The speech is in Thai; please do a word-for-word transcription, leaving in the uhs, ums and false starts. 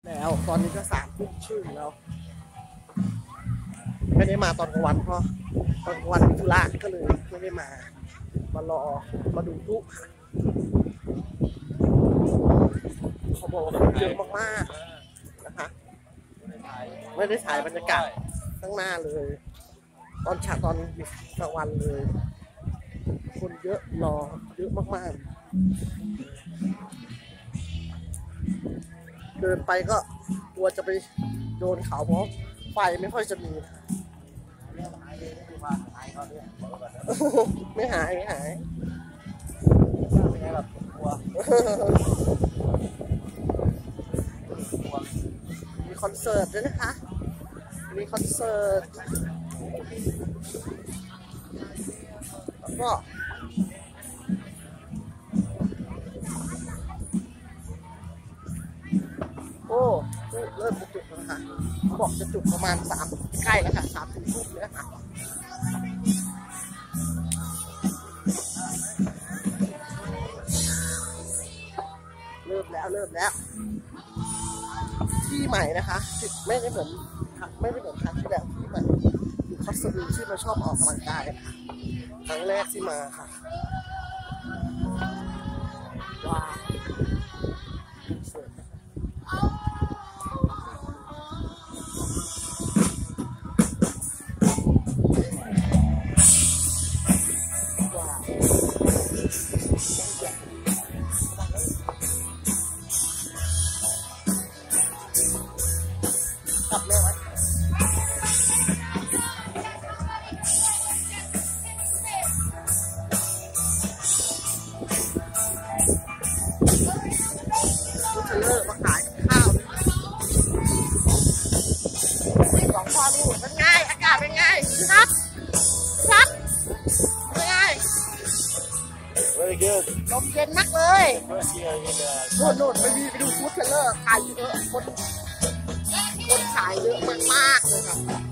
แล้วตอนนี้ก็สามทุ่มครึ่งแล้วไม่ได้มาตอนกลางวันเพราะตอนกลางวันมีธุระก็เลยไม่ได้มามารอมาดูทุกเขาบอกว่าเยอะมากๆนะคะไม่ได้ถ่ายบรรยากาศข้างหน้าเลยตอนฉากตอนกลางวันเลยคนเยอะรอเยอะมากๆเดินไปก็กลัวจะไปโดนเขาเพราะไฟไม่ค่อยจะมีไม่หายไม่หายมีคอนเสิร์ตด้วยนะคะมีคอนเสิร์ตแล้วก็โอ้เริ่มจะจุดแล้วนะคะเขาบอกจะจุดประมาณสามใกล้แล้วค่ะสามถึงทุ่มเนี่ยค่ะเริ่มแล้วเริ่มแล้วที่ใหม่นะคะไม่ได้เหมือนไม่ได้เหมือนครั้งที่แล้วที่ใหม่คือคอสตูมที่เราชอบออกกำลังกายค่ะครั้งแรกที่มาค่ะว้าวสวยกลับแม่ไว้ลูกเทเลอร์มาขายข้าวสองพ่อลูกเป็นไงอากาศเป็นไงครับครับเป็นไง Very good. ลมเย็นมากเลย First year in the โน่นโน่นไปดูไปดูฟู้ดเทเลอร์ขายเยอะคนคนขายเยอะมากๆเลยครับ